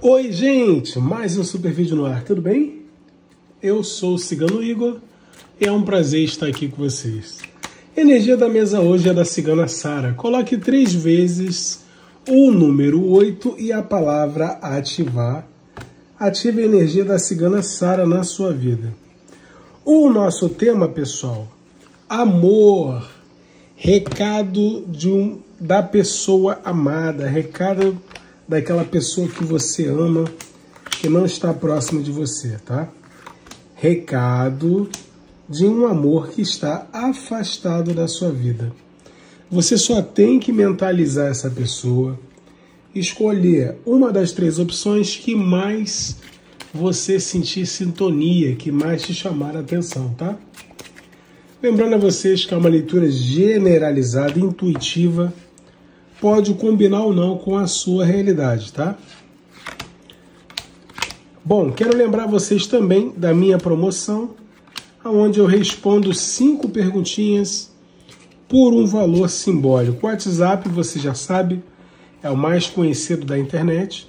Oi, gente! Mais um super vídeo no ar, tudo bem? Eu sou o Cigano Igor e é um prazer estar aqui com vocês. A energia da mesa hoje é da Cigana Sara. Coloque 3 vezes o número 8 e a palavra ativar. Ative a energia da Cigana Sara na sua vida. O nosso tema, pessoal, amor. Recado da pessoa amada, recado daquela pessoa que você ama, que não está próximo de você, tá? Recado de um amor que está afastado da sua vida. Você só tem que mentalizar essa pessoa, escolher uma das 3 opções que mais você sentir sintonia, que mais te chamar a atenção, tá? Lembrando a vocês que é uma leitura generalizada, intuitiva, pode combinar ou não com a sua realidade, tá? Bom, quero lembrar vocês também da minha promoção, onde eu respondo 5 perguntinhas por um valor simbólico. O WhatsApp, você já sabe, é o mais conhecido da internet,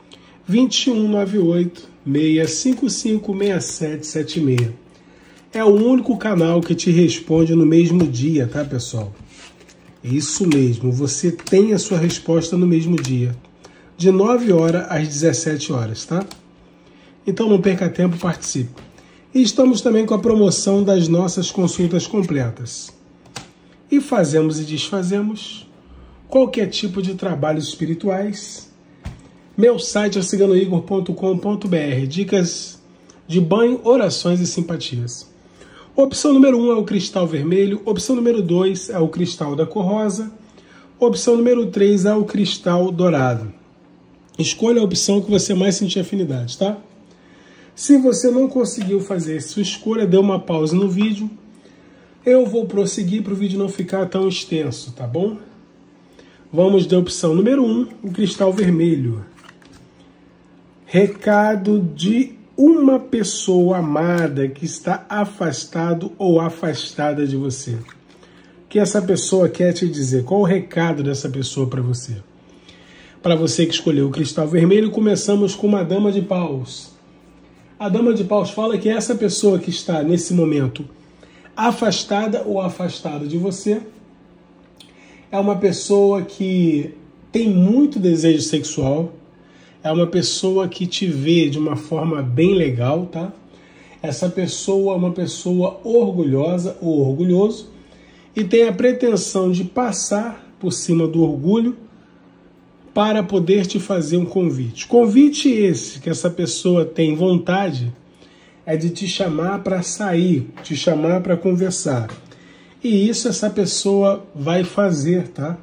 2198-655-6776. É o único canal que te responde no mesmo dia, tá, pessoal? Isso mesmo, você tem a sua resposta no mesmo dia, de 9 horas às 17 horas, tá? Então não perca tempo, participe. E estamos também com a promoção das nossas consultas completas. E fazemos e desfazemos qualquer tipo de trabalhos espirituais. Meu site é ciganoigor.com.br, dicas de banho, orações e simpatias. Opção número 1 é o cristal vermelho, opção número 2 é o cristal da cor rosa, opção número 3 é o cristal dourado. Escolha a opção que você mais sentir afinidade, tá? Se você não conseguiu fazer sua escolha, dê uma pausa no vídeo. Eu vou prosseguir para o vídeo não ficar tão extenso, tá bom? Vamos da opção número 1, o cristal vermelho. Recado de uma pessoa amada que está afastado ou afastada de você. O que essa pessoa quer te dizer? Qual o recado dessa pessoa para você? Para você que escolheu o cristal vermelho, começamos com uma dama de paus. A dama de paus fala que essa pessoa que está nesse momento afastada ou afastada de você é uma pessoa que tem muito desejo sexual. É uma pessoa que te vê de uma forma bem legal, tá? Essa pessoa é uma pessoa orgulhosa ou orgulhoso e tem a pretensão de passar por cima do orgulho para poder te fazer um convite. Convite esse que essa pessoa tem vontade é de te chamar para sair, te chamar para conversar. E isso essa pessoa vai fazer, tá?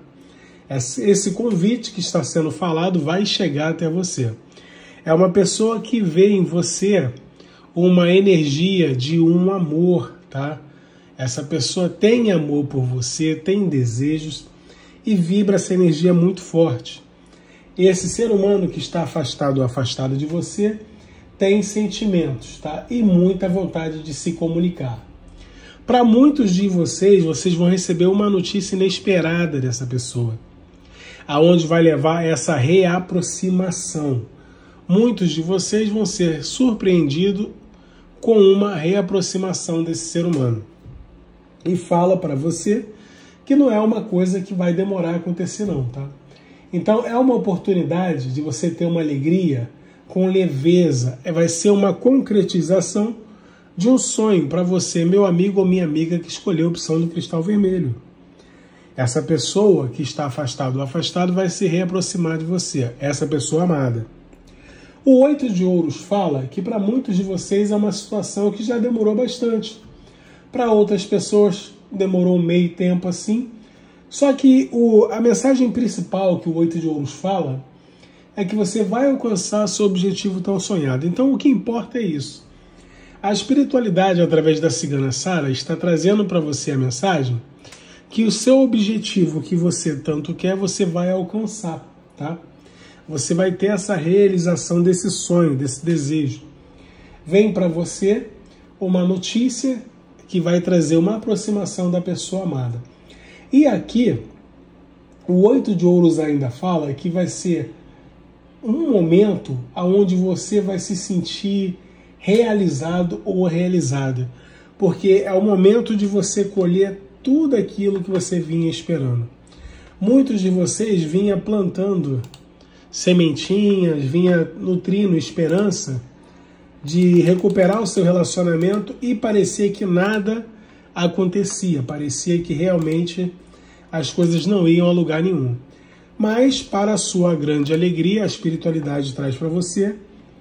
Esse convite que está sendo falado vai chegar até você. É uma pessoa que vê em você uma energia de um amor, tá? Essa pessoa tem amor por você, tem desejos e vibra essa energia muito forte. Esse ser humano que está afastado ou afastada de você tem sentimentos, tá? E muita vontade de se comunicar. Para muitos de vocês, vocês vão receber uma notícia inesperada dessa pessoa, aonde vai levar essa reaproximação. Muitos de vocês vão ser surpreendidos com uma reaproximação desse ser humano. E fala para você que não é uma coisa que vai demorar a acontecer não, tá? Então é uma oportunidade de você ter uma alegria com leveza. Vai ser uma concretização de um sonho para você, meu amigo ou minha amiga que escolheu a opção do cristal vermelho. Essa pessoa que está afastado ou afastado vai se reaproximar de você, essa pessoa amada. O 8 de ouros fala que para muitos de vocês é uma situação que já demorou bastante. Para outras pessoas demorou meio tempo assim. Só que a mensagem principal que o 8 de ouros fala é que você vai alcançar seu objetivo tão sonhado. Então o que importa é isso. A espiritualidade através da Cigana Sara está trazendo para você a mensagem que o seu objetivo que você tanto quer, você vai alcançar, tá? Você vai ter essa realização desse sonho, desse desejo. Vem para você uma notícia que vai trazer uma aproximação da pessoa amada. E aqui, o 8 de ouros ainda fala que vai ser um momento onde você vai se sentir realizado ou realizada, porque é o momento de você colher tudo aquilo que você vinha esperando. Muitos de vocês vinham plantando sementinhas, vinham nutrindo esperança de recuperar o seu relacionamento e parecia que nada acontecia, parecia que realmente as coisas não iam a lugar nenhum. Mas, para a sua grande alegria, a espiritualidade traz para você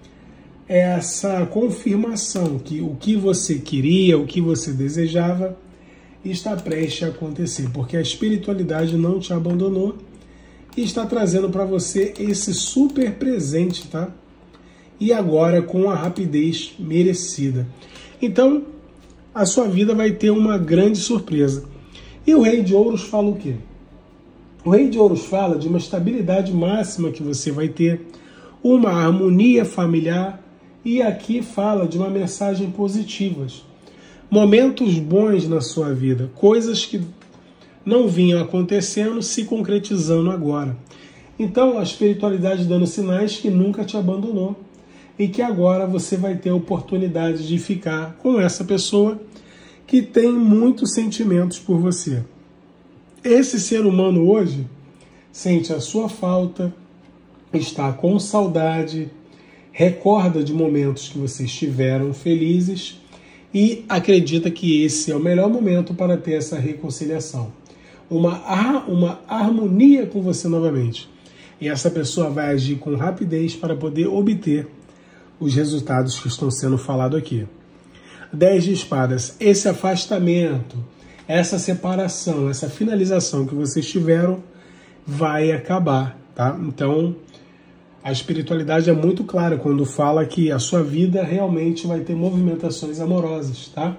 essa confirmação que o que você queria, o que você desejava, está prestes a acontecer, porque a espiritualidade não te abandonou e está trazendo para você esse super presente, tá? E agora com a rapidez merecida. Então, a sua vida vai ter uma grande surpresa. E o Rei de Ouros fala o quê? O Rei de Ouros fala de uma estabilidade máxima que você vai ter, uma harmonia familiar, e aqui fala de uma mensagem positiva. Momentos bons na sua vida, coisas que não vinham acontecendo, se concretizando agora. Então, a espiritualidade dando sinais que nunca te abandonou e que agora você vai ter a oportunidade de ficar com essa pessoa que tem muitos sentimentos por você. Esse ser humano hoje sente a sua falta, está com saudade, recorda de momentos que vocês tiveram felizes e acredita que esse é o melhor momento para ter essa reconciliação. Uma harmonia com você novamente. E essa pessoa vai agir com rapidez para poder obter os resultados que estão sendo falados aqui. 10 de espadas, esse afastamento, essa separação, essa finalização que vocês tiveram vai acabar, tá? Então, a espiritualidade é muito clara quando fala que a sua vida realmente vai ter movimentações amorosas, tá?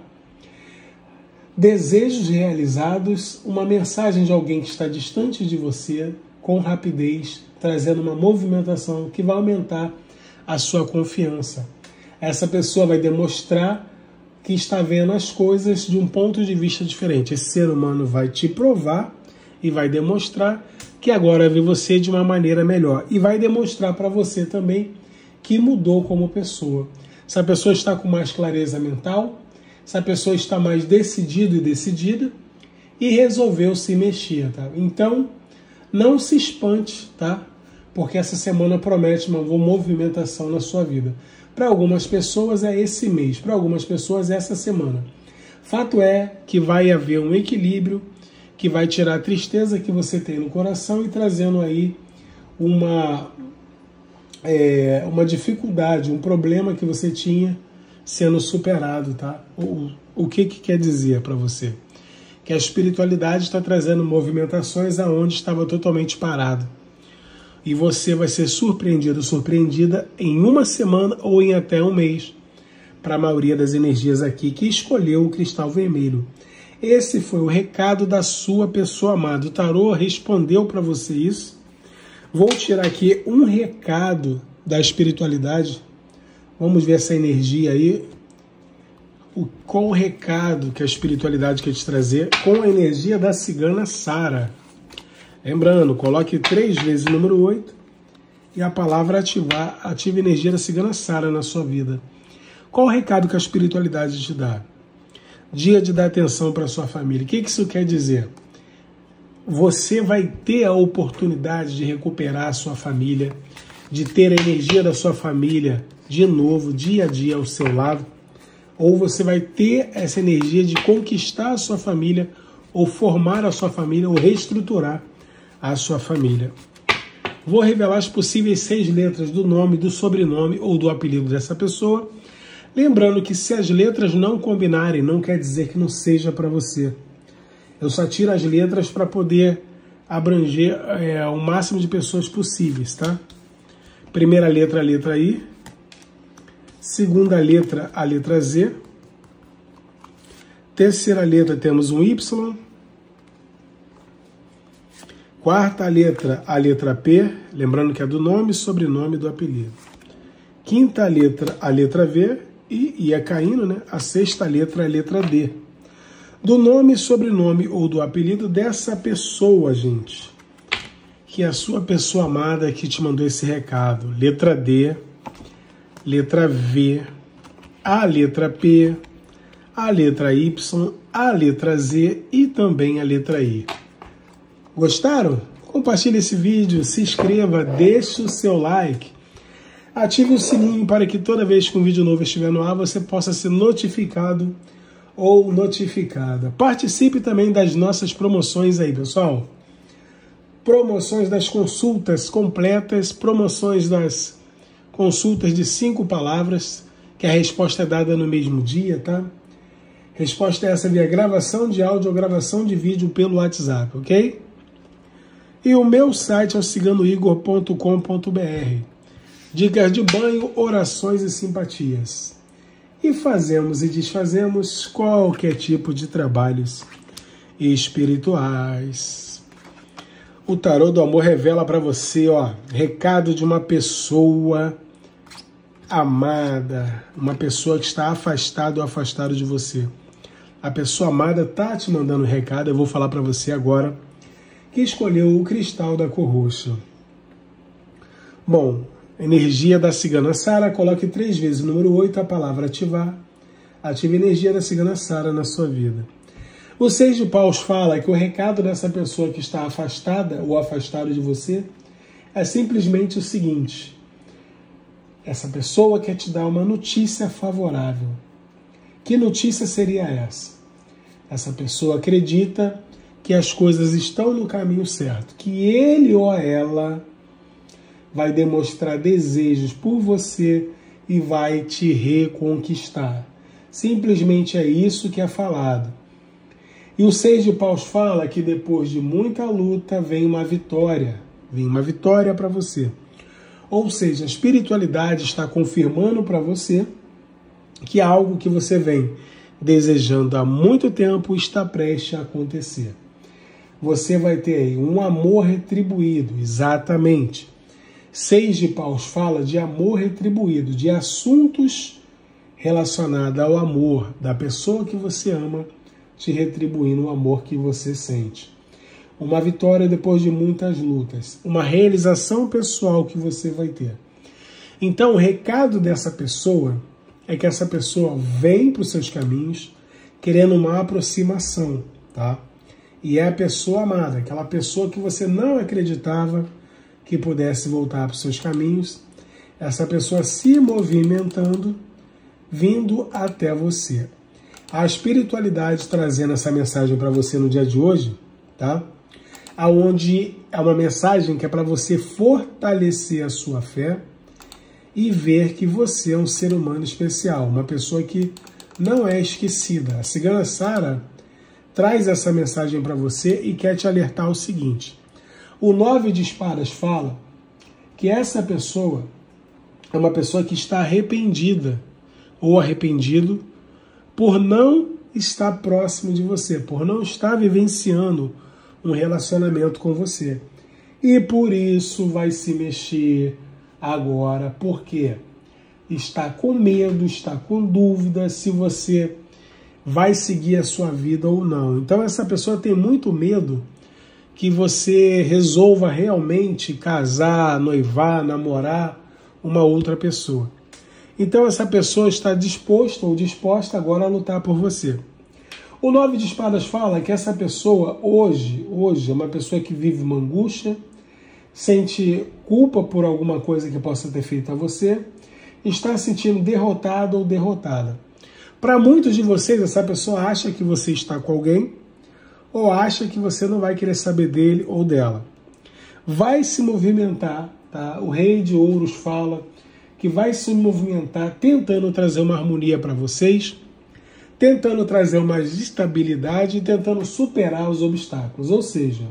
Desejos realizados, uma mensagem de alguém que está distante de você, com rapidez, trazendo uma movimentação que vai aumentar a sua confiança. Essa pessoa vai demonstrar que está vendo as coisas de um ponto de vista diferente. Esse ser humano vai te provar e vai demonstrar que agora vê você de uma maneira melhor. E vai demonstrar para você também que mudou como pessoa. Essa pessoa está com mais clareza mental, essa pessoa está mais decidido e decidida e resolveu se mexer, tá? Então, não se espante, tá? Porque essa semana promete uma movimentação na sua vida. Para algumas pessoas é esse mês, para algumas pessoas é essa semana. Fato é que vai haver um equilíbrio que vai tirar a tristeza que você tem no coração e trazendo aí uma dificuldade, um problema que você tinha sendo superado, tá? O que quer dizer para você? Que a espiritualidade está trazendo movimentações aonde estava totalmente parado. E você vai ser surpreendido, surpreendida em uma semana ou em até um mês, para a maioria das energias aqui que escolheu o cristal vermelho. Esse foi o recado da sua pessoa amada. O tarô respondeu para você isso. Vou tirar aqui um recado da espiritualidade. Vamos ver essa energia aí. Qual o recado que a espiritualidade quer te trazer com a energia da cigana Sara. Lembrando, coloque 3 vezes o número 8 e a palavra ativar, ative a energia da cigana Sara na sua vida. Qual o recado que a espiritualidade te dá? Dia de dar atenção para a sua família. O que isso quer dizer? Você vai ter a oportunidade de recuperar a sua família, de ter a energia da sua família de novo, dia a dia ao seu lado, ou você vai ter essa energia de conquistar a sua família, ou formar a sua família, ou reestruturar a sua família. Vou revelar as possíveis 6 letras do nome, do sobrenome ou do apelido dessa pessoa. Lembrando que se as letras não combinarem, não quer dizer que não seja para você. Eu só tiro as letras para poder abranger o máximo de pessoas possíveis, tá? Primeira letra, a letra I. Segunda letra, a letra Z. Terceira letra, temos um Y. Quarta letra, a letra P, lembrando que é do nome, sobrenome do apelido. Quinta letra, a letra V, e ia caindo, né? A sexta letra, a letra D. Do nome, sobrenome ou do apelido dessa pessoa, gente, que a sua pessoa amada que te mandou esse recado. Letra D, letra V, a letra P, a letra Y, a letra Z e também a letra I. Gostaram? Compartilhe esse vídeo, se inscreva, deixe o seu like, ative o sininho para que toda vez que um vídeo novo estiver no ar, você possa ser notificado ou notificada. Participe também das nossas promoções aí, pessoal. Promoções das consultas completas, promoções das consultas de 5 palavras, que a resposta é dada no mesmo dia, tá? Resposta é essa via gravação de áudio ou gravação de vídeo pelo WhatsApp, ok? E o meu site é o ciganoigor.com.br. Dicas de banho, orações e simpatias. E fazemos e desfazemos qualquer tipo de trabalhos espirituais. O tarô do amor revela para você, ó, recado de uma pessoa amada, uma pessoa que está afastada ou afastado de você. A pessoa amada tá te mandando recado, eu vou falar para você agora, que escolheu o cristal da cor roxa. Bom, energia da cigana Sara, coloque 3 vezes o número 8, a palavra ativar. Ative a energia da cigana Sara na sua vida. O 6 de paus fala que o recado dessa pessoa que está afastada ou afastado de você é simplesmente o seguinte: essa pessoa quer te dar uma notícia favorável. Que notícia seria essa? Essa pessoa acredita que as coisas estão no caminho certo, que ele ou ela vai demonstrar desejos por você e vai te reconquistar. Simplesmente é isso que é falado. E o 6 de paus fala que depois de muita luta vem uma vitória para você. Ou seja, a espiritualidade está confirmando para você que algo que você vem desejando há muito tempo está prestes a acontecer. Você vai ter aí um amor retribuído, exatamente. 6 de paus fala de amor retribuído, de assuntos relacionados ao amor da pessoa que você ama, te retribuindo o amor que você sente. Uma vitória depois de muitas lutas, uma realização pessoal que você vai ter. Então, o recado dessa pessoa é que essa pessoa vem para os seus caminhos querendo uma aproximação, tá? E é a pessoa amada, aquela pessoa que você não acreditava que pudesse voltar para os seus caminhos, essa pessoa se movimentando, vindo até você. A espiritualidade trazendo essa mensagem para você no dia de hoje, tá? Aonde é uma mensagem que é para você fortalecer a sua fé e ver que você é um ser humano especial, uma pessoa que não é esquecida. A cigana Sara traz essa mensagem para você e quer te alertar o seguinte: o 9 de espadas fala que essa pessoa é uma pessoa que está arrependida ou arrependido por não estar próximo de você, por não estar vivenciando um relacionamento com você. E por isso vai se mexer agora, porque está com medo, está com dúvida se você vai seguir a sua vida ou não. Então essa pessoa tem muito medo que você resolva realmente casar, noivar, namorar uma outra pessoa. Então essa pessoa está disposta ou disposta agora a lutar por você. O 9 de espadas fala que essa pessoa hoje é uma pessoa que vive uma angústia, sente culpa por alguma coisa que possa ter feito a você, está se sentindo derrotado ou derrotada. Para muitos de vocês, essa pessoa acha que você está com alguém ou acha que você não vai querer saber dele ou dela. Vai se movimentar, tá? O Rei de Ouros fala que vai se movimentar tentando trazer uma harmonia para vocês, tentando trazer uma estabilidade e tentando superar os obstáculos. Ou seja,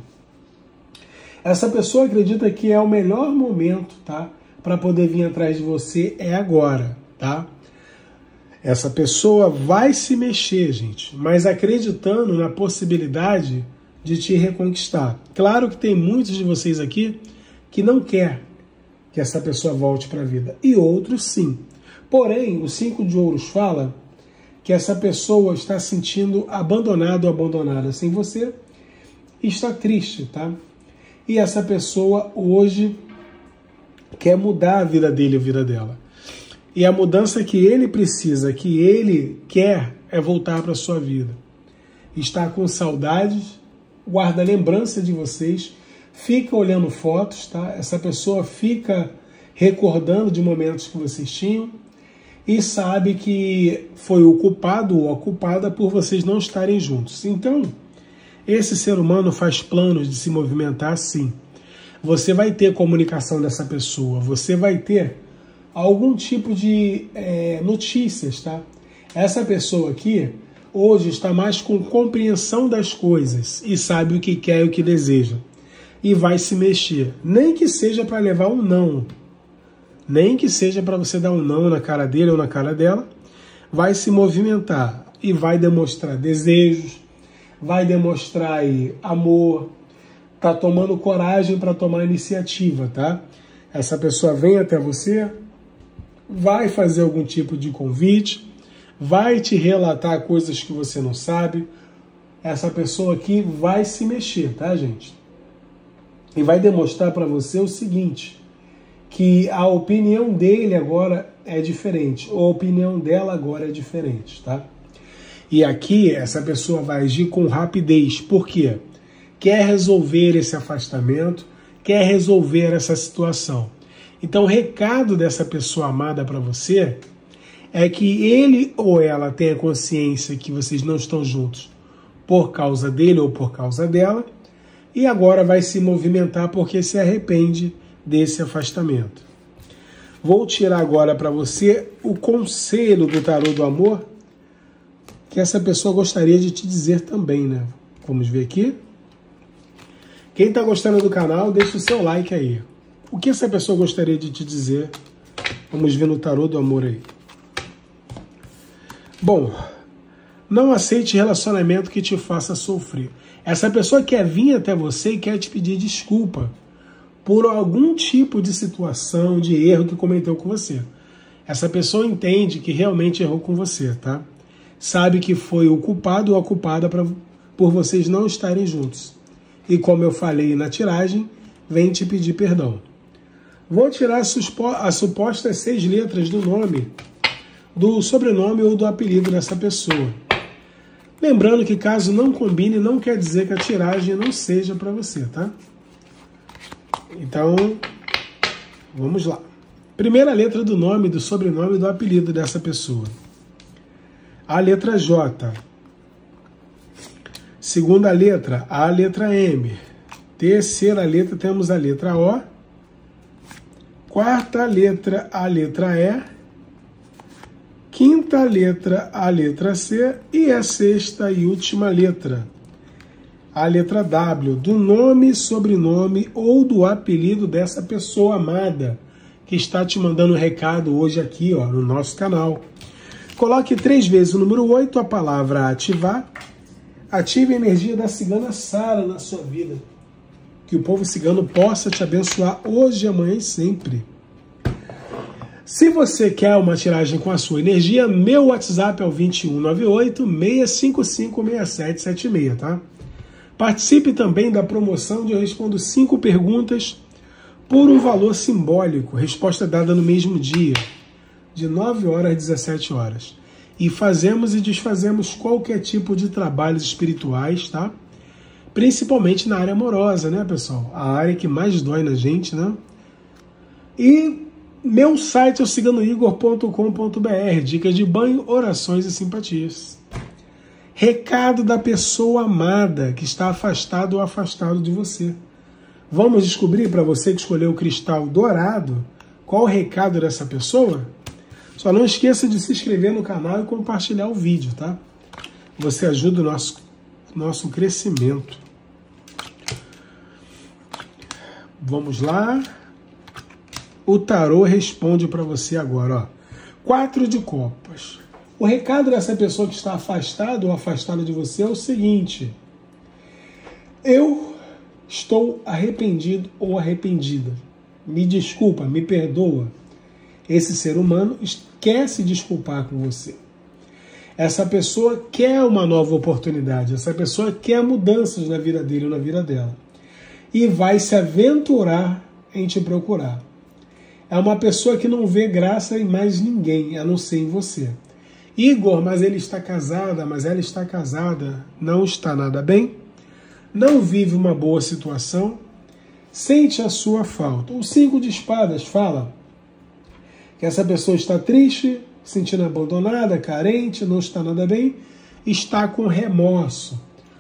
essa pessoa acredita que é o melhor momento, tá, para poder vir atrás de você é agora, tá? Essa pessoa vai se mexer, gente, mas acreditando na possibilidade de te reconquistar. Claro que tem muitos de vocês aqui que não quer que essa pessoa volte para a vida, e outros sim. Porém, o 5 de ouros fala que essa pessoa está se sentindo abandonado ou abandonada sem você e está triste, tá? e essa pessoa hoje quer mudar a vida dele, a vida dela. E a mudança que ele precisa, que ele quer, é voltar para a sua vida. Está com saudades, guarda lembrança de vocês, fica olhando fotos, tá? Essa pessoa fica recordando de momentos que vocês tinham e sabe que foi o culpado ou a culpada por vocês não estarem juntos. Então, esse ser humano faz planos de se movimentar sim. Você vai ter comunicação dessa pessoa, você vai ter algum tipo de notícias, tá? Essa pessoa aqui, hoje, está mais com compreensão das coisas e sabe o que quer e o que deseja. E vai se mexer. Nem que seja para levar um não. Nem que seja para você dar um não na cara dele ou na cara dela. Vai se movimentar e vai demonstrar desejos, vai demonstrar aí amor, tá tomando coragem para tomar iniciativa, tá? Essa pessoa vem até você, vai fazer algum tipo de convite, vai te relatar coisas que você não sabe. Essa pessoa aqui vai se mexer, tá, gente? E vai demonstrar para você o seguinte, que a opinião dele agora é diferente, ou a opinião dela agora é diferente, tá? E aqui essa pessoa vai agir com rapidez. Por quê? Quer resolver esse afastamento, quer resolver essa situação. Então o recado dessa pessoa amada para você é que ele ou ela tenha consciência que vocês não estão juntos por causa dele ou por causa dela, e agora vai se movimentar porque se arrepende desse afastamento. Vou tirar agora para você o conselho do tarô do amor que essa pessoa gostaria de te dizer também, né? Vamos ver aqui. Quem está gostando do canal, deixa o seu like aí. O que essa pessoa gostaria de te dizer? Vamos ver no tarô do amor aí. Bom, não aceite relacionamento que te faça sofrer. Essa pessoa quer vir até você e quer te pedir desculpa por algum tipo de situação, de erro que cometeu com você. Essa pessoa entende que realmente errou com você, tá? Sabe que foi o culpado ou a culpada por vocês não estarem juntos. E como eu falei na tiragem, vem te pedir perdão. Vou tirar as supostas 6 letras do nome, do sobrenome ou do apelido dessa pessoa. Lembrando que caso não combine, não quer dizer que a tiragem não seja para você, tá? Então, vamos lá. Primeira letra do nome, do sobrenome e do apelido dessa pessoa. A letra J. Segunda letra, a letra M. Terceira letra, temos a letra O. Quarta letra, a letra E. Quinta letra, a letra C. E a sexta e última letra, a letra W, do nome, sobrenome ou do apelido dessa pessoa amada que está te mandando um recado hoje aqui, ó, no nosso canal. Coloque 3 vezes o número 8, a palavra ativar. Ative a energia da cigana Sara na sua vida. Que o povo cigano possa te abençoar hoje, amanhã e sempre. Se você quer uma tiragem com a sua energia, meu WhatsApp é o 2198-655-6776, tá? Participe também da promoção onde eu respondo 5 perguntas por um valor simbólico, resposta dada no mesmo dia, de 9 horas às 17 horas. E fazemos e desfazemos qualquer tipo de trabalhos espirituais, tá? Principalmente na área amorosa, né, pessoal? A área que mais dói na gente, né? E meu site é o ciganoigor.com.br, dicas de banho, orações e simpatias. Recado da pessoa amada que está afastado ou afastado de você. Vamos descobrir para você que escolheu o cristal dourado qual o recado dessa pessoa? Só não esqueça de se inscrever no canal e compartilhar o vídeo, tá? Você ajuda o nosso crescimento. Vamos lá. O tarô responde para você agora, ó. 4 de copas. O recado dessa pessoa que está afastada ou afastada de você é o seguinte: eu estou arrependido ou arrependida. Me desculpa, me perdoa. Esse ser humano quer se desculpar com você. Essa pessoa quer uma nova oportunidade. Essa pessoa quer mudanças na vida dele ou na vida dela. e vai se aventurar em te procurar. É uma pessoa que não vê graça em mais ninguém, a não ser em você. Igor, mas ele está casada, mas ela está casada, não está nada bem, não vive uma boa situação, sente a sua falta. O 5 de espadas fala que essa pessoa está triste, sentindo abandonada, carente, não está nada bem, está com remorso.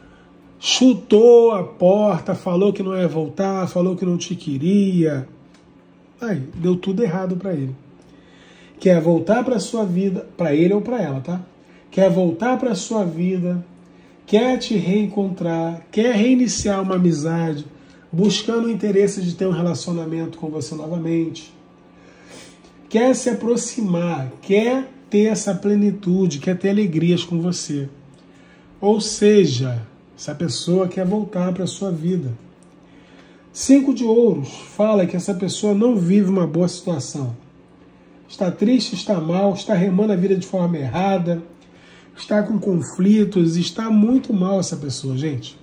Chutou a porta, falou que não ia voltar, falou que não te queria. Aí, deu tudo errado para ele. Quer voltar para a sua vida, para ele ou para ela, tá? Quer voltar para a sua vida, quer te reencontrar, quer reiniciar uma amizade, buscando o interesse de ter um relacionamento com você novamente. Quer se aproximar, quer ter essa plenitude, quer ter alegrias com você. Ou seja, essa pessoa quer voltar para a sua vida. 5 de ouros fala que essa pessoa não vive uma boa situação. Está triste, está mal, está remando a vida de forma errada, está com conflitos, está muito mal essa pessoa, gente.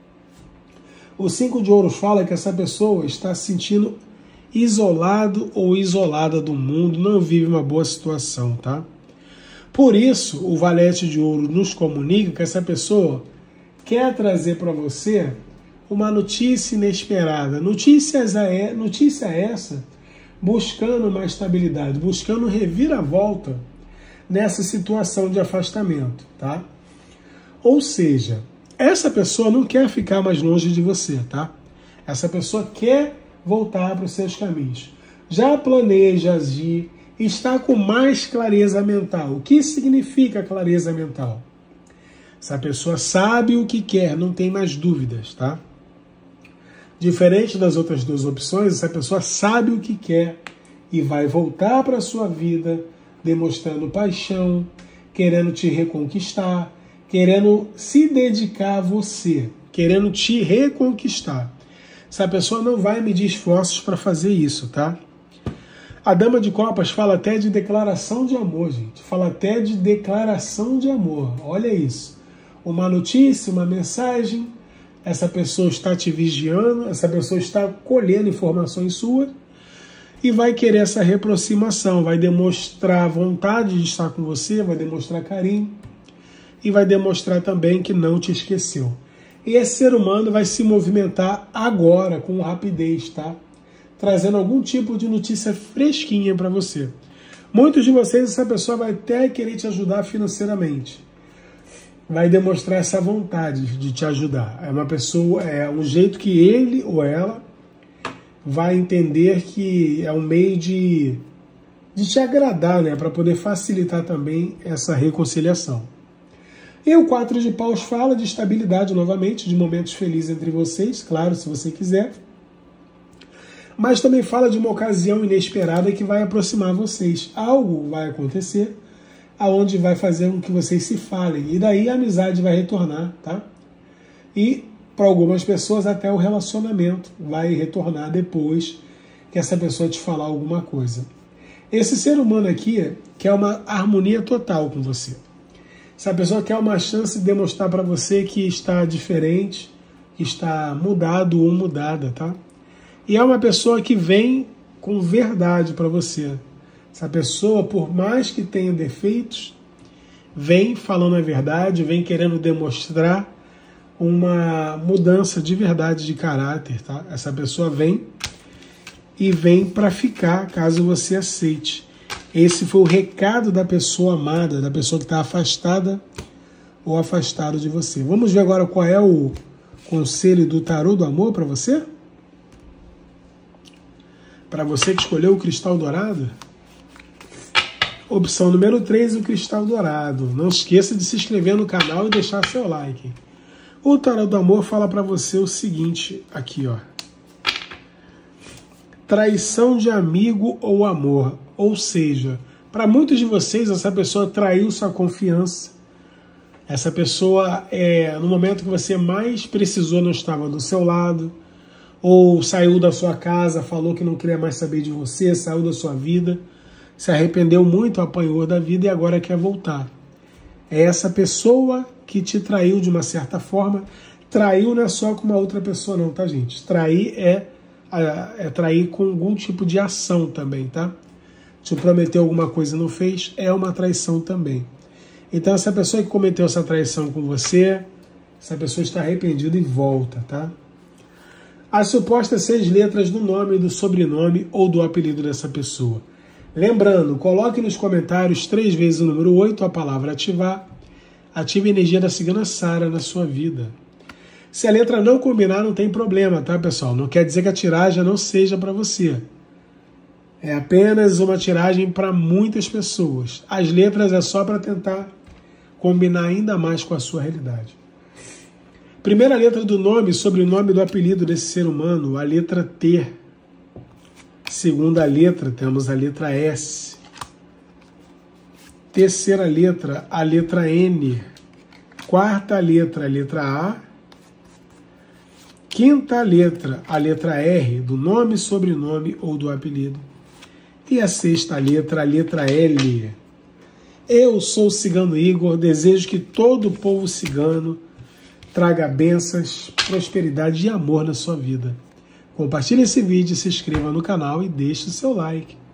O 5 de ouros fala que essa pessoa está se sentindo isolado ou isolada do mundo, não vive uma boa situação, tá? Por isso, o valete de ouro nos comunica que essa pessoa quer trazer para você uma notícia inesperada. Notícia essa buscando uma estabilidade, buscando reviravolta nessa situação de afastamento, tá? Ou seja, essa pessoa não quer ficar mais longe de você, tá? Essa pessoa quer voltar para os seus caminhos. Já planeja agir, está com mais clareza mental. O que significa clareza mental? Essa pessoa sabe o que quer, não tem mais dúvidas, tá? Diferente das outras duas opções, essa pessoa sabe o que quer e vai voltar para a sua vida demonstrando paixão, querendo te reconquistar, querendo se dedicar a você, querendo te reconquistar. Essa pessoa não vai medir esforços para fazer isso, tá? A Dama de Copas fala até de declaração de amor, gente. Fala até de declaração de amor. Olha isso. Uma notícia, uma mensagem, essa pessoa está te vigiando, essa pessoa está colhendo informações suas e vai querer essa reaproximação, vai demonstrar vontade de estar com você, vai demonstrar carinho e vai demonstrar também que não te esqueceu. E esse ser humano vai se movimentar agora, com rapidez, tá? Trazendo algum tipo de notícia fresquinha para você. Muitos de vocês, essa pessoa vai até querer te ajudar financeiramente. Vai demonstrar essa vontade de te ajudar. É uma pessoa, é um jeito que ele ou ela vai entender que é um meio de te agradar, né? Para poder facilitar também essa reconciliação. E o 4 de paus fala de estabilidade novamente, de momentos felizes entre vocês, claro, se você quiser. Mas também fala de uma ocasião inesperada que vai aproximar vocês. Algo vai acontecer aonde vai fazer com que vocês se falem. E daí a amizade vai retornar, tá? E para algumas pessoas até o relacionamento vai retornar depois que essa pessoa te falar alguma coisa. Esse ser humano aqui quer uma harmonia total com você. Essa pessoa quer uma chance de demonstrar para você que está diferente, que está mudado ou mudada, tá? E é uma pessoa que vem com verdade para você. Essa pessoa, por mais que tenha defeitos, vem falando a verdade, vem querendo demonstrar uma mudança de verdade de caráter, tá? Essa pessoa vem e vem para ficar, caso você aceite. Esse foi o recado da pessoa amada, da pessoa que está afastada ou afastado de você. Vamos ver agora qual é o conselho do tarô do amor para você? Para você que escolheu o cristal dourado? Opção número 3, o cristal dourado. Não esqueça de se inscrever no canal e deixar seu like. O tarô do amor fala para você o seguinte, aqui, ó. Traição de amigo ou amor. Ou seja, para muitos de vocês, essa pessoa traiu sua confiança. Essa pessoa, no momento que você mais precisou, não estava do seu lado. Ou saiu da sua casa, falou que não queria mais saber de você, saiu da sua vida, se arrependeu muito, apanhou da vida e agora quer voltar. É essa pessoa que te traiu de uma certa forma, traiu não é só com uma outra pessoa não, tá, gente? Trair é trair com algum tipo de ação também, tá? Se prometeu alguma coisa e não fez, é uma traição também. Então, essa pessoa que cometeu essa traição com você, essa pessoa está arrependida e volta, tá? As supostas 6 letras do nome, do sobrenome ou do apelido dessa pessoa. Lembrando, coloque nos comentários 3 vezes o número 8, a palavra ativar. Ative a energia da cigana Sara na sua vida. Se a letra não combinar, não tem problema, tá, pessoal? Não quer dizer que a tiragem não seja para você. É apenas uma tiragem para muitas pessoas. As letras é só para tentar combinar ainda mais com a sua realidade. Primeira letra do nome, sobrenome do apelido desse ser humano, a letra T. Segunda letra, temos a letra S. Terceira letra, a letra N. Quarta letra, a letra A. Quinta letra, a letra R, do nome, sobrenome ou do apelido. E a sexta letra, a letra L. Eu sou o Cigano Igor, desejo que todo o povo cigano traga bênçãos, prosperidade e amor na sua vida. Compartilhe esse vídeo, se inscreva no canal e deixe o seu like.